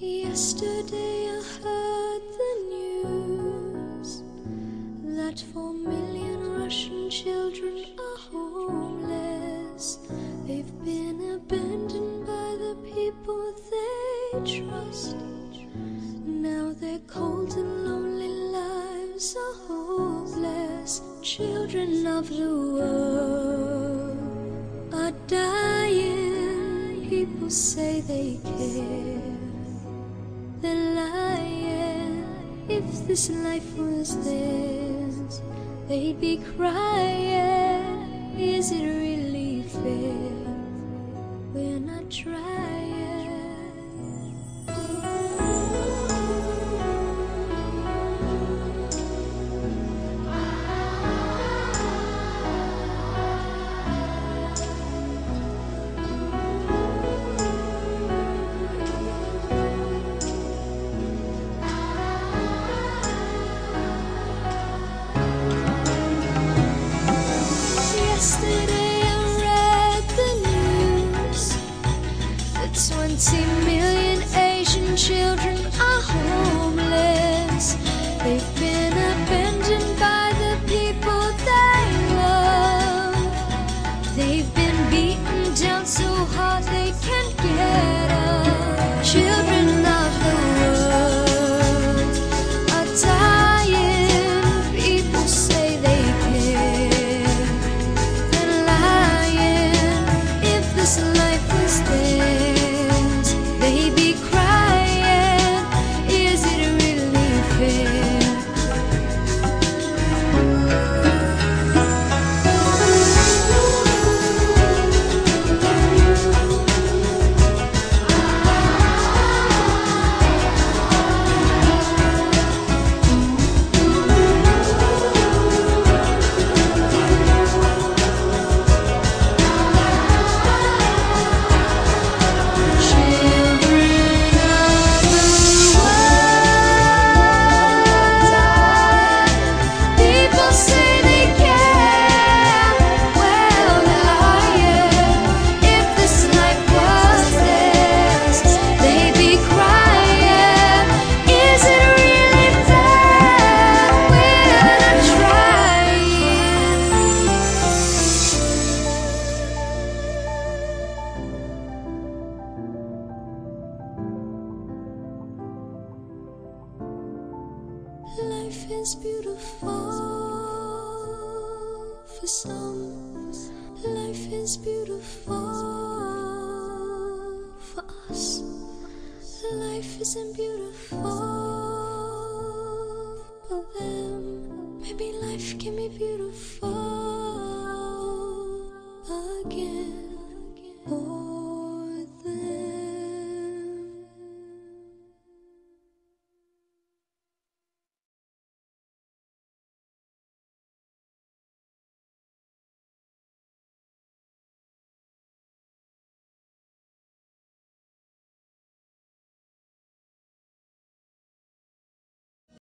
Yesterday I heard the news that 4 million Russian children are homeless. They've been abandoned by the people they trust. Now their cold and lonely lives are hopeless. Children of the world are dying. People say they care. They're lying. If this life was theirs, they'd be crying. Is it really fair? We're not trying. Yesterday I read the news that 20 million Asian children are homeless. They've been abandoned by the people they love. They've been beaten down so hard they can't get up. Children of the world are dying. People say they care. This life was theirs, they'd be crying. Is it really fair? Life is beautiful for some. Life is beautiful for us. Life isn't beautiful for them. Maybe life can be beautiful